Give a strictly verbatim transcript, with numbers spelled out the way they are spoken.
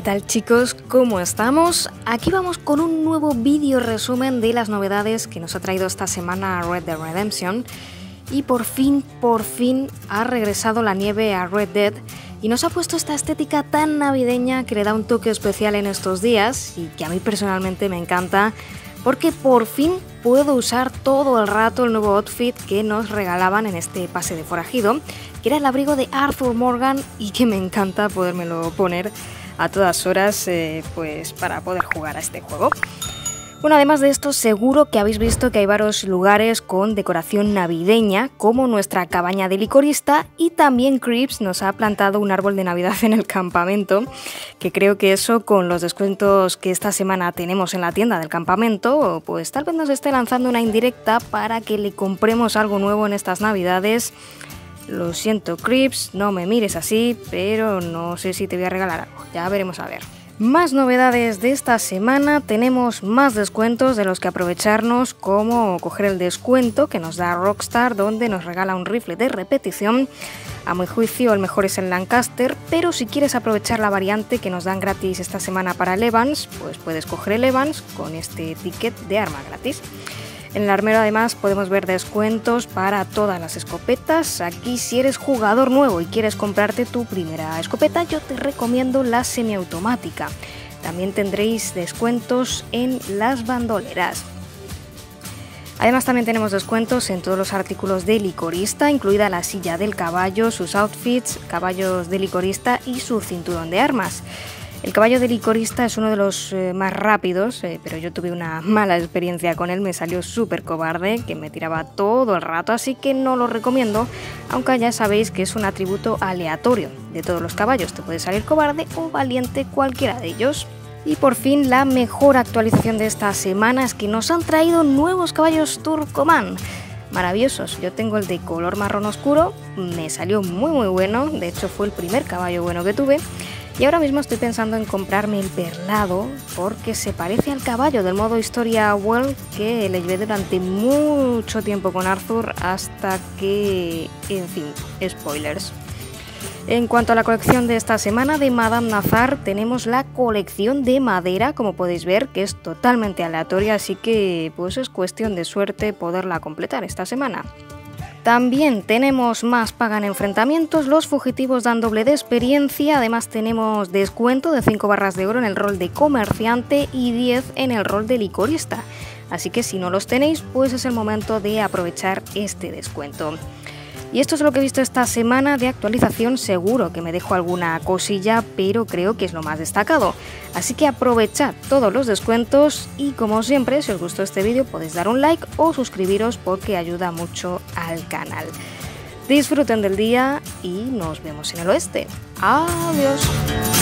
tal, chicos? ¿Cómo estamos? Aquí vamos con un nuevo vídeo resumen de las novedades que nos ha traído esta semana Red Dead Redemption. Y por fin, por fin ha regresado la nieve a Red Dead y nos ha puesto esta estética tan navideña que le da un toque especial en estos días y que a mí personalmente me encanta, porque por fin puedo usar todo el rato el nuevo outfit que nos regalaban en este pase de forajido, que era el abrigo de Arthur Morgan y que me encanta podérmelo poner a todas horas eh, pues para poder jugar a este juego. Bueno, además de esto, seguro que habéis visto que hay varios lugares con decoración navideña, como nuestra cabaña de licorista, y también Creeps nos ha plantado un árbol de Navidad en el campamento, que creo que eso, con los descuentos que esta semana tenemos en la tienda del campamento, pues tal vez nos esté lanzando una indirecta para que le compremos algo nuevo en estas navidades. Lo siento, Creeps, no me mires así, pero no sé si te voy a regalar algo, ya veremos a ver. Más novedades de esta semana, tenemos más descuentos de los que aprovecharnos, como coger el descuento que nos da Rockstar, donde nos regala un rifle de repetición. A mi juicio el mejor es el Lancaster, pero si quieres aprovechar la variante que nos dan gratis esta semana para el Evans, pues puedes coger el Evans con este ticket de arma gratis. En el armero además podemos ver descuentos para todas las escopetas. Aquí, si eres jugador nuevo y quieres comprarte tu primera escopeta, yo te recomiendo la semiautomática. También tendréis descuentos en las bandoleras. Además también tenemos descuentos en todos los artículos de licorista, incluida la silla del caballo, sus outfits, caballos de licorista y su cinturón de armas. El caballo de licorista es uno de los eh, más rápidos, eh, pero yo tuve una mala experiencia con él, me salió súper cobarde, que me tiraba todo el rato, así que no lo recomiendo, aunque ya sabéis que es un atributo aleatorio de todos los caballos, te puede salir cobarde o valiente cualquiera de ellos. Y por fin la mejor actualización de esta semana es que nos han traído nuevos caballos Turcoman. Maravillosos, yo tengo el de color marrón oscuro, me salió muy muy bueno, de hecho fue el primer caballo bueno que tuve. Y ahora mismo estoy pensando en comprarme el perlado porque se parece al caballo del modo Historia World que le llevé durante mucho tiempo con Arthur hasta que, en fin, spoilers. En cuanto a la colección de esta semana de Madame Nazar, tenemos la colección de madera, como podéis ver, que es totalmente aleatoria, así que pues es cuestión de suerte poderla completar esta semana. También tenemos más paga en enfrentamientos, los fugitivos dan doble de experiencia, además tenemos descuento de cinco barras de oro en el rol de comerciante y diez en el rol de licorista, así que si no los tenéis, pues es el momento de aprovechar este descuento. Y esto es lo que he visto esta semana de actualización, seguro que me dejo alguna cosilla, pero creo que es lo más destacado. Así que aprovechad todos los descuentos y, como siempre, si os gustó este vídeo podéis dar un like o suscribiros porque ayuda mucho al canal. Disfruten del día y nos vemos en el oeste. Adiós.